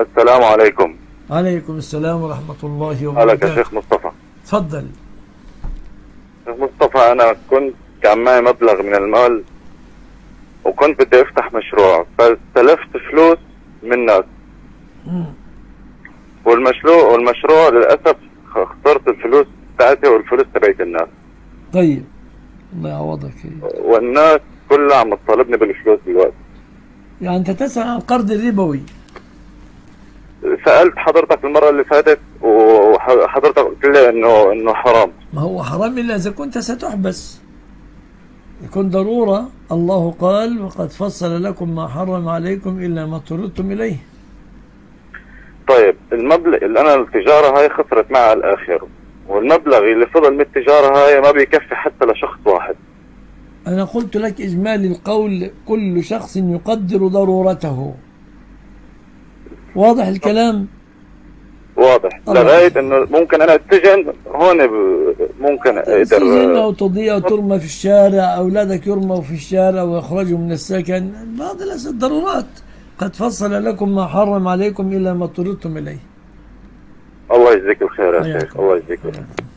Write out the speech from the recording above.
السلام عليكم. عليكم السلام ورحمة الله هلك يا وبركاته. شيخ مصطفى. تفضل. شيخ مصطفى، أنا كنت كان معي مبلغ من المال وكنت بدي أفتح مشروع، فاستلفت فلوس من ناس، والمشروع للأسف خسرت الفلوس بتاعتي والفلوس تبعت الناس. طيب، الله يعوضك. والناس كلها عم تطالبني بالفلوس دلوقتي. يعني أنت تسأل عن القرض الربوي. سألت حضرتك المرة اللي فاتت وحضرتك قلت لي إنه حرام. ما هو حرام إلا إذا كنت ستحبس، يكون ضرورة. الله قال: وقد فصل لكم ما حرم عليكم إلا ما اضطررتم إليه. طيب، المبلغ اللي أنا التجارة هاي خسرت معها على الآخر، والمبلغ اللي فضل من التجارة هاي ما بيكفي حتى لشخص واحد. أنا قلت لك إجمالي القول: كل شخص يقدر ضرورته. واضح الكلام؟ واضح. لغاية انه ممكن انا اتسجن هون، ممكن اقدر تسجن أو تضيع أو ترمى في الشارع، أولادك يرموا في الشارع ويخرجوا من السكن. بعض الضرورات. قد فصل لكم ما حرم عليكم إلا ما اضطررتم إليه. الله يجزيك الخير يا شيخ، الله يجزيك الخير.